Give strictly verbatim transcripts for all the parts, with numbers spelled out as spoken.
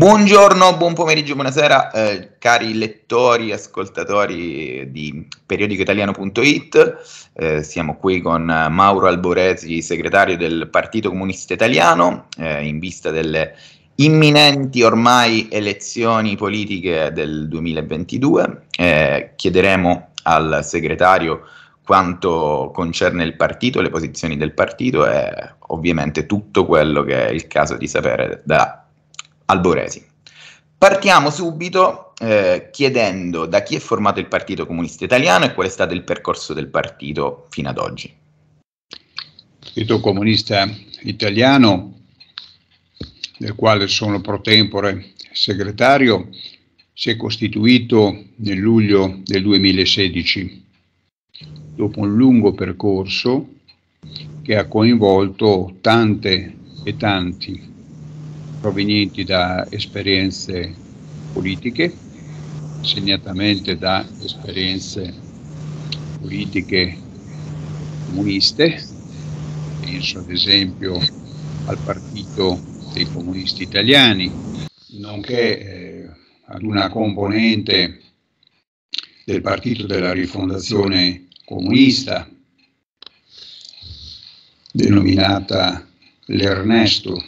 Buongiorno, buon pomeriggio, buonasera, eh, cari lettori, ascoltatori di periodico italiano punto it. Eh, siamo qui con Mauro Alboresi, segretario del Partito Comunista Italiano, eh, in vista delle imminenti ormai elezioni politiche del duemilaventidue. Eh, chiederemo al segretario quanto concerne il partito, le posizioni del partito e ovviamente tutto quello che è il caso di sapere da Alboresi. Partiamo subito eh, chiedendo da chi è formato il Partito Comunista Italiano e qual è stato il percorso del partito fino ad oggi. Il Partito Comunista Italiano, del quale sono pro tempore segretario, si è costituito nel luglio del duemilasedici, dopo un lungo percorso che ha coinvolto tante e tanti provenienti da esperienze politiche, segnatamente da esperienze politiche comuniste. Penso ad esempio al Partito dei Comunisti Italiani, nonché eh, ad una componente del Partito della Rifondazione Comunista, denominata l'Ernesto,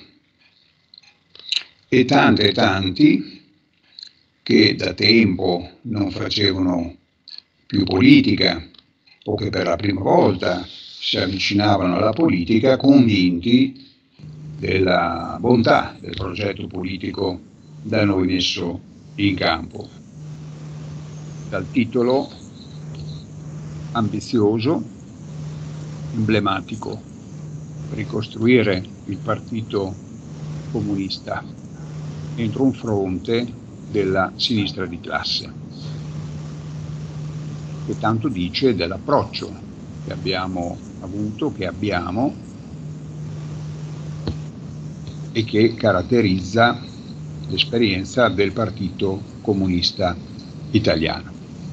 e tanti e tanti che da tempo non facevano più politica o che per la prima volta si avvicinavano alla politica convinti della bontà del progetto politico da noi messo in campo. Dal titolo ambizioso, emblematico: ricostruire il Partito Comunista entro un fronte della sinistra di classe, che tanto dice dell'approccio che abbiamo avuto, che abbiamo e che caratterizza l'esperienza del Partito Comunista Italiano.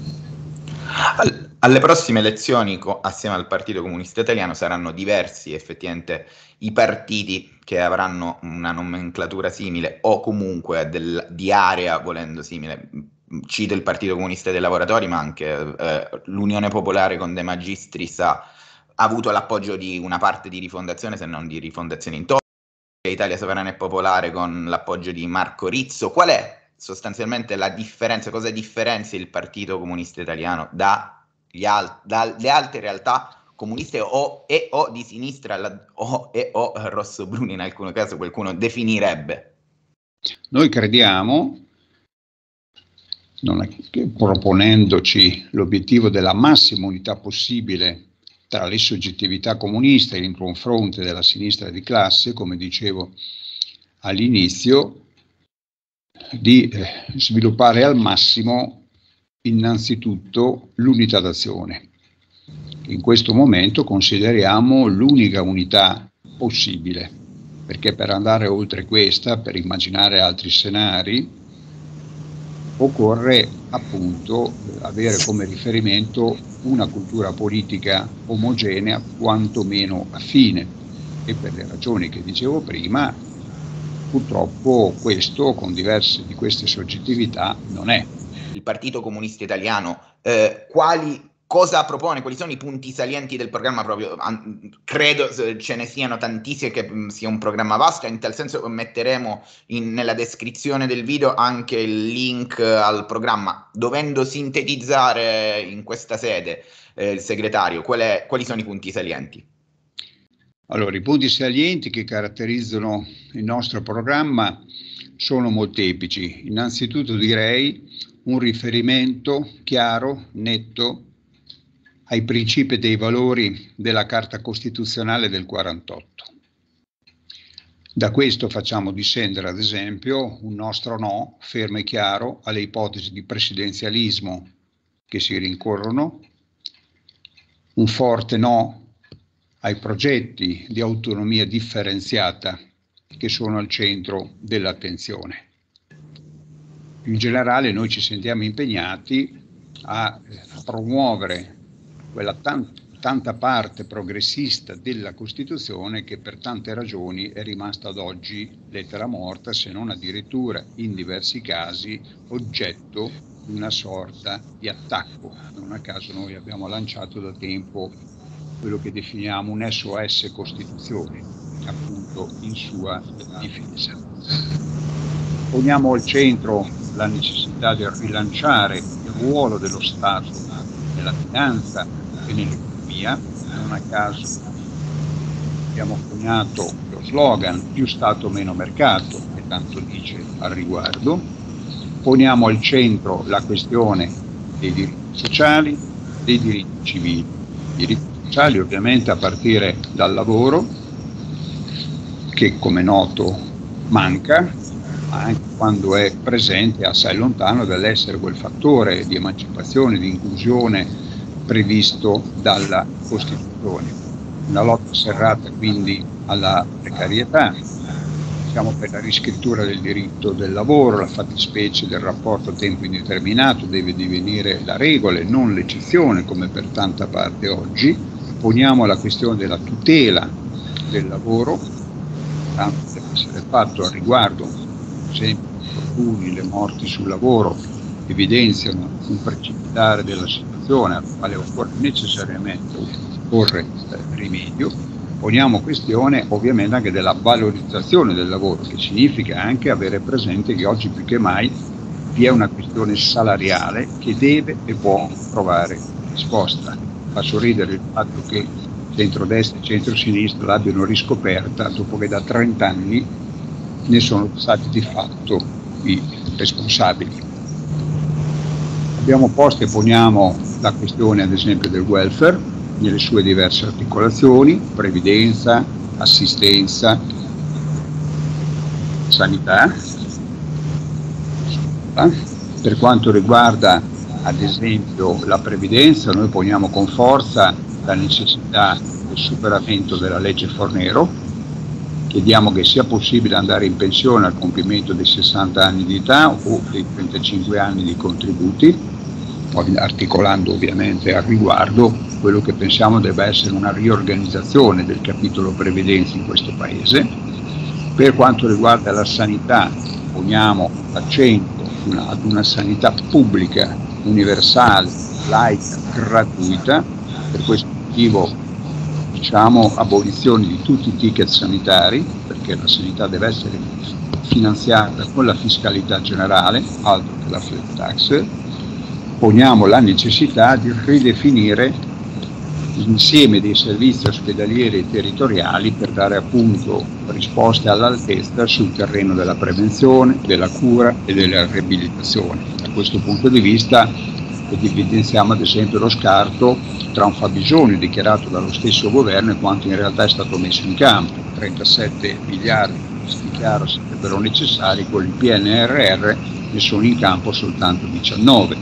Alle prossime elezioni, assieme al Partito Comunista Italiano, saranno diversi effettivamente i partiti che avranno una nomenclatura simile o comunque del, di area volendo simile. Cito il Partito Comunista dei Lavoratori, ma anche eh, l'Unione Popolare con De Magistris ha, ha avuto l'appoggio di una parte di Rifondazione, se non di Rifondazione in toto. Italia Sovrana e Popolare con l'appoggio di Marco Rizzo. Qual è sostanzialmente la differenza? Cosa differenzia il Partito Comunista Italiano da Gli al- dalle altre realtà comuniste o, e o di sinistra la, o, e o rossobruni in alcun caso qualcuno definirebbe? Noi crediamo, non è che proponendoci l'obiettivo della massima unità possibile tra le soggettività comuniste entro un fronte della sinistra di classe, come dicevo all'inizio, di eh, sviluppare al massimo innanzitutto l'unità d'azione, che in questo momento consideriamo l'unica unità possibile, perché per andare oltre questa, per immaginare altri scenari, occorre appunto avere come riferimento una cultura politica omogenea, quantomeno affine, e per le ragioni che dicevo prima, purtroppo questo con diverse di queste soggettività non è. Il Partito Comunista Italiano, eh, quali, cosa propone, quali sono i punti salienti del programma proprio? An- credo ce ne siano tantissimi, che mh, sia un programma vasto, in tal senso metteremo in, nella descrizione del video anche il link al programma. Dovendo sintetizzare in questa sede, eh, il segretario, qual è, quali sono i punti salienti? Allora, i punti salienti che caratterizzano il nostro programma sono molteplici. Innanzitutto direi un riferimento chiaro, netto, ai principi e dei valori della Carta Costituzionale del quarantotto. Da questo facciamo discendere, ad esempio, un nostro no fermo e chiaro alle ipotesi di presidenzialismo che si rincorrono, un forte no ai progetti di autonomia differenziata che sono al centro dell'attenzione. In generale noi ci sentiamo impegnati a, a promuovere quella tan- tanta parte progressista della Costituzione che per tante ragioni è rimasta ad oggi lettera morta, se non addirittura in diversi casi oggetto di una sorta di attacco. Non a caso noi abbiamo lanciato da tempo quello che definiamo un S O S Costituzione, appunto in sua difesa. Poniamo al centro la necessità di rilanciare il ruolo dello Stato nella finanza e nell'economia. Non a caso abbiamo coniato lo slogan più Stato meno mercato, che tanto dice al riguardo. Poniamo al centro la questione dei diritti sociali, dei diritti civili. I diritti sociali ovviamente a partire dal lavoro, che come noto manca, ma anche quando è presente assai lontano dall'essere quel fattore di emancipazione, di inclusione previsto dalla Costituzione. Una lotta serrata quindi alla precarietà. Siamo per la riscrittura del diritto del lavoro, la fattispecie del rapporto a tempo indeterminato deve divenire la regola e non l'eccezione come per tanta parte oggi. Poniamo la questione della tutela del lavoro, tanto deve essere fatto al riguardo, per esempio gli infortuni, le morti sul lavoro evidenziano un precipitare della situazione alla quale occorre necessariamente porre rimedio. Poniamo questione ovviamente anche della valorizzazione del lavoro, che significa anche avere presente che oggi più che mai vi è una questione salariale che deve e può trovare risposta. Fa sorridere il fatto che centrodestra e centrosinistra l'abbiano riscoperta dopo che da trenta anni ne sono stati di fatto i responsabili. Abbiamo posto e poniamo la questione ad esempio del welfare nelle sue diverse articolazioni, previdenza, assistenza, sanità. Per quanto riguarda ad esempio la previdenza, noi poniamo con forza la necessità del superamento della legge Fornero, chiediamo che sia possibile andare in pensione al compimento dei sessanta anni di età o dei trentacinque anni di contributi, articolando ovviamente al riguardo quello che pensiamo debba essere una riorganizzazione del capitolo previdenza in questo Paese. Per quanto riguarda la sanità, poniamo l'accento una, ad una sanità pubblica, universale, laica, gratuita. Per questo motivo diciamo abolizione di tutti i ticket sanitari, perché la sanità deve essere finanziata con la fiscalità generale, altro che la flat tax. Poniamo la necessità di ridefinire l'insieme dei servizi ospedalieri e territoriali per dare appunto risposte all'altezza sul terreno della prevenzione, della cura e della riabilitazione. Da questo punto di vista evidenziamo ad esempio lo scarto tra un fabbisogno dichiarato dallo stesso governo e quanto in realtà è stato messo in campo. trentasette miliardi si dichiara sarebbero necessari, con il P N R R ne sono in campo soltanto diciannove.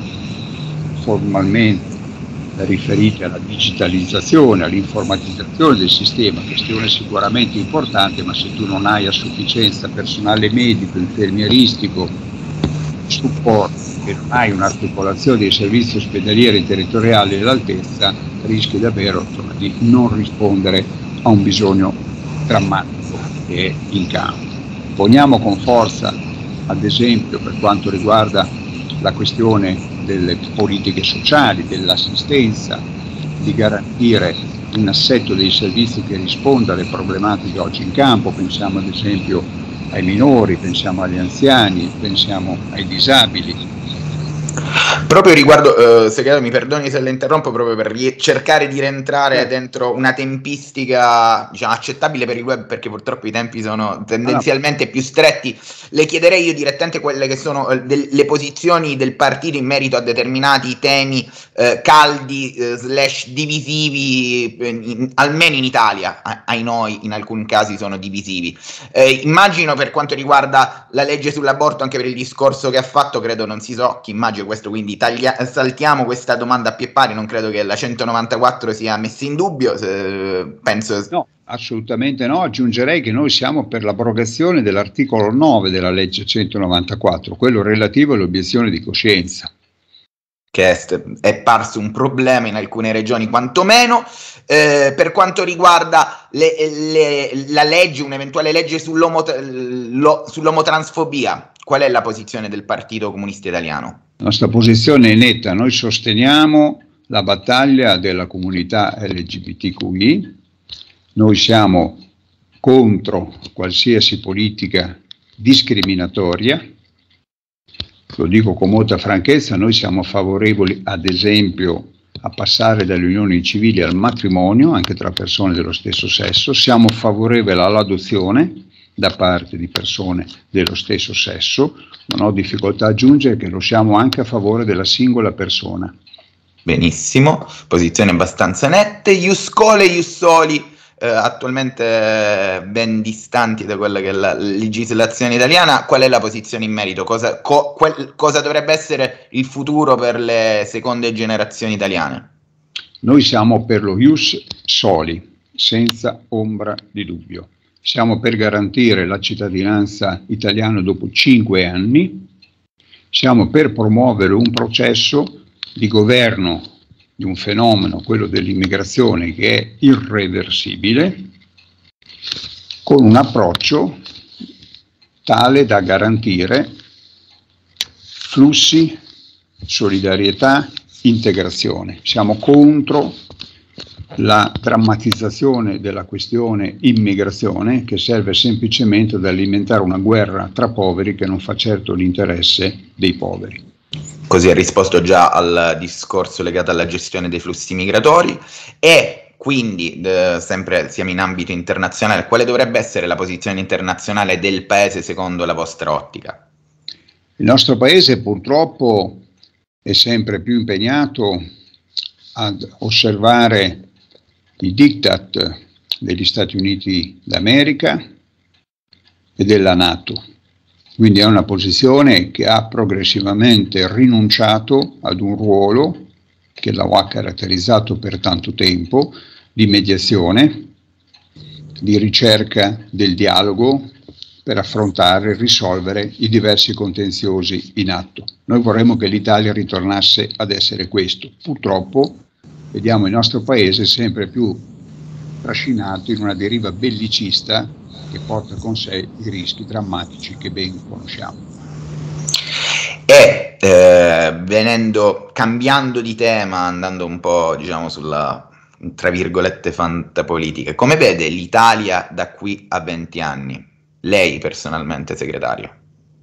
Formalmente riferiti alla digitalizzazione, all'informatizzazione del sistema, questione sicuramente importante, ma se tu non hai a sufficienza personale medico, infermieristico, supporto, e non hai un'articolazione dei servizi ospedalieri territoriali all'altezza, rischi davvero insomma, di non rispondere a un bisogno drammatico che è in campo. Poniamo con forza, ad esempio, per quanto riguarda la questione delle politiche sociali, dell'assistenza, di garantire un assetto dei servizi che risponda alle problematiche oggi in campo. Pensiamo ad esempio ai minori, pensiamo agli anziani, pensiamo ai disabili. Proprio riguardo, eh, segretario, mi perdoni se le interrompo, proprio per cercare di rientrare dentro una tempistica diciamo accettabile per il web, perché purtroppo i tempi sono tendenzialmente più stretti. Le chiederei io direttamente quelle che sono eh, del, le posizioni del partito in merito a determinati temi eh, caldi eh, slash divisivi, eh, in, almeno in Italia, a, ai noi in alcuni casi sono divisivi. Eh, immagino per quanto riguarda la legge sull'aborto, anche per il discorso che ha fatto, credo non si tocchi, immagino questo, quindi taglia, saltiamo questa domanda a pie pari, non credo che la centonovantaquattro sia messa in dubbio, se, penso... No, assolutamente no, aggiungerei che noi siamo per l'abrogazione dell'articolo nove della legge centonovantaquattro, quello relativo all'obiezione di coscienza. che è, è parso un problema in alcune regioni quantomeno. Eh, per quanto riguarda le, le, la legge, un'eventuale legge sull'omo, lo, sull'omotransfobia, qual è la posizione del Partito Comunista Italiano? La nostra posizione è netta, noi sosteniamo la battaglia della comunità L G B T Q I, noi siamo contro qualsiasi politica discriminatoria, lo dico con molta franchezza, noi siamo favorevoli ad esempio a passare dalle unioni civili al matrimonio anche tra persone dello stesso sesso, siamo favorevoli all'adozione da parte di persone dello stesso sesso, non ho difficoltà a aggiungere che lo siamo anche a favore della singola persona. Benissimo, posizioni abbastanza nette. Ius Scholae, Ius Soli, eh, attualmente ben distanti da quella che è la legislazione italiana. Qual è la posizione in merito? Cosa, co, quel, cosa dovrebbe essere il futuro per le seconde generazioni italiane? Noi siamo per lo Ius Soli, senza ombra di dubbio. Siamo per garantire la cittadinanza italiana dopo cinque anni, siamo per promuovere un processo di governo di un fenomeno, quello dell'immigrazione, che è irreversibile, con un approccio tale da garantire flussi, solidarietà, integrazione. Siamo contro la drammatizzazione della questione immigrazione, che serve semplicemente ad alimentare una guerra tra poveri che non fa certo l'interesse dei poveri. Così ha risposto già al discorso legato alla gestione dei flussi migratori. E quindi, eh, sempre siamo in ambito internazionale, quale dovrebbe essere la posizione internazionale del Paese secondo la vostra ottica? Il nostro Paese purtroppo è sempre più impegnato ad osservare i diktat degli Stati Uniti d'America e della NATO. Quindi è una posizione che ha progressivamente rinunciato ad un ruolo che lo ha caratterizzato per tanto tempo, di mediazione, di ricerca del dialogo per affrontare e risolvere i diversi contenziosi in atto. Noi vorremmo che l'Italia ritornasse ad essere questo. Purtroppo vediamo il nostro Paese sempre più trascinato in una deriva bellicista che porta con sé i rischi drammatici che ben conosciamo. E eh, venendo, cambiando di tema, andando un po', diciamo, sulla, tra virgolette, fantapolitica, come vede l'Italia da qui a venti anni? Lei personalmente, segretario?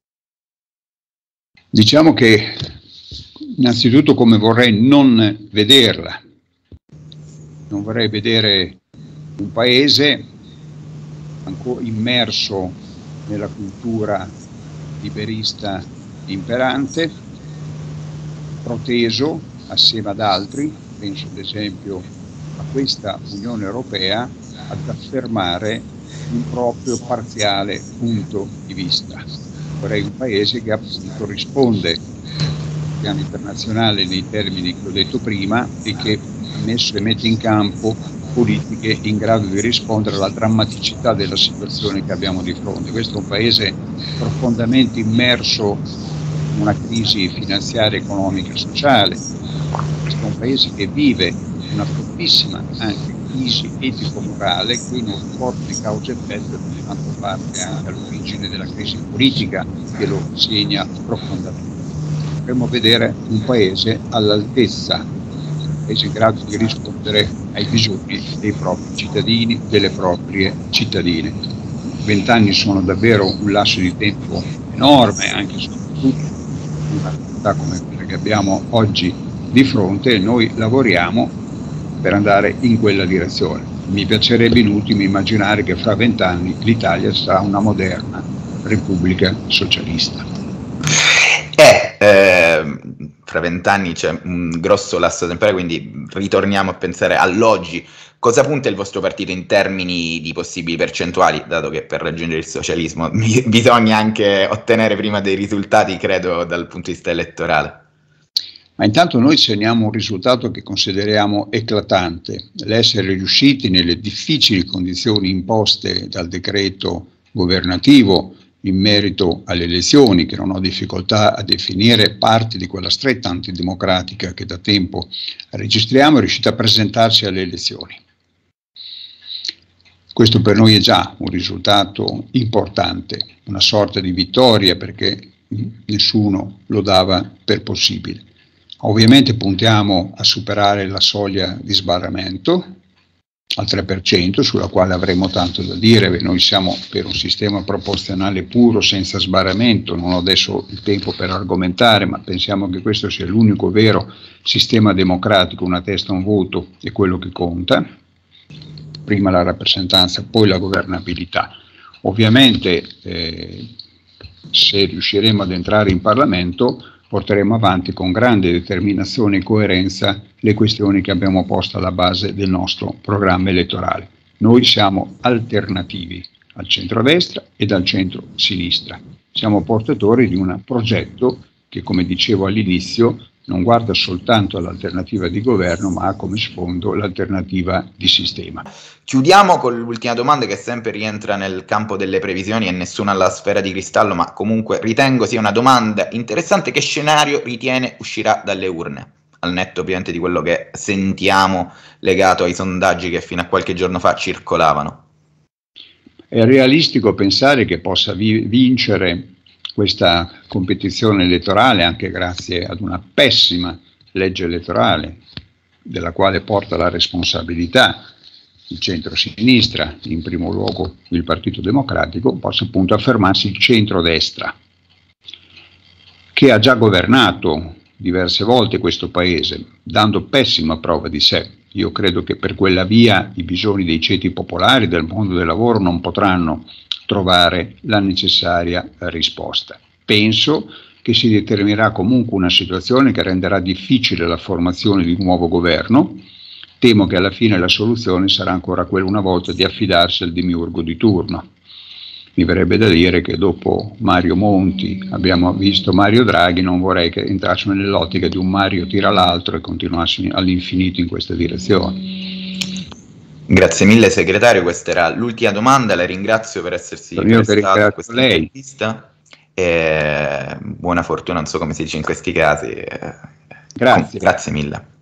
Diciamo che innanzitutto come vorrei non vederla. Non vorrei vedere un paese ancora immerso nella cultura liberista imperante, proteso assieme ad altri, penso ad esempio a questa Unione Europea, ad affermare un proprio parziale punto di vista. Vorrei un paese che appunto risponde al piano internazionale nei termini che ho detto prima e che ha messo e mette in campo politiche in grado di rispondere alla drammaticità della situazione che abbiamo di fronte. Questo è un paese profondamente immerso in una crisi finanziaria, economica e sociale. Questo è un paese che vive una fortissima anche crisi etico-morale che non porta in causa effetto e in tanto parte anche all'origine della crisi politica che lo segna profondamente. Dovremmo vedere un paese all'altezza, un paese in grado di rispondere ai bisogni dei propri cittadini, delle proprie cittadine. Vent'anni sono davvero un lasso di tempo enorme, anche e soprattutto in una realtà come quella che abbiamo oggi di fronte, e noi lavoriamo per andare in quella direzione. Mi piacerebbe in ultimo immaginare che fra vent'anni l'Italia sarà una moderna Repubblica Socialista. Eh, eh, fra vent'anni c'è un grosso lasso temporale, quindi ritorniamo a pensare all'oggi. Cosa punta il vostro partito in termini di possibili percentuali, dato che per raggiungere il socialismo bisogna anche ottenere prima dei risultati, credo, dal punto di vista elettorale? Ma intanto noi segniamo un risultato che consideriamo eclatante, l'essere riusciti nelle difficili condizioni imposte dal decreto governativo in merito alle elezioni, che non ho difficoltà a definire parte di quella stretta antidemocratica che da tempo registriamo, è riuscita a presentarsi alle elezioni. Questo per noi è già un risultato importante, una sorta di vittoria, perché nessuno lo dava per possibile. Ovviamente puntiamo a superare la soglia di sbarramento al tre per cento, sulla quale avremo tanto da dire. Noi siamo per un sistema proporzionale puro, senza sbarramento. Non ho adesso il tempo per argomentare, ma pensiamo che questo sia l'unico vero sistema democratico, una testa, un voto è quello che conta. Prima la rappresentanza, poi la governabilità. Ovviamente eh, se riusciremo ad entrare in Parlamento porteremo avanti con grande determinazione e coerenza le questioni che abbiamo posto alla base del nostro programma elettorale. Noi siamo alternativi al centrodestra ed al centro-sinistra. Siamo portatori di un progetto che, come dicevo all'inizio, non guarda soltanto all'alternativa di governo, ma ha come sfondo l'alternativa di sistema. Chiudiamo con l'ultima domanda, che sempre rientra nel campo delle previsioni e nessuna alla sfera di cristallo, ma comunque ritengo sia una domanda interessante. Che scenario ritiene uscirà dalle urne? Al netto ovviamente di quello che sentiamo legato ai sondaggi che fino a qualche giorno fa circolavano. È realistico pensare che possa vi- vincere questa competizione elettorale, anche grazie ad una pessima legge elettorale, della quale porta la responsabilità il centro-sinistra, in primo luogo il Partito Democratico, possa appunto affermarsi il centrodestra, che ha già governato diverse volte questo Paese, dando pessima prova di sé. Io credo che per quella via i bisogni dei ceti popolari, del mondo del lavoro, non potranno trovare la necessaria risposta. Penso che si determinerà comunque una situazione che renderà difficile la formazione di un nuovo governo. Temo che alla fine la soluzione sarà ancora quella, una volta, di affidarsi al demiurgo di turno. Mi verrebbe da dire che dopo Mario Monti abbiamo visto Mario Draghi. Non vorrei che entrassimo nell'ottica di un Mario tira l'altro e continuassimo all'infinito in questa direzione. Grazie mille segretario, questa era l'ultima domanda, la ringrazio per essersi prestato a questa intervista e buona fortuna, non so come si dice in questi casi. Grazie. Grazie mille.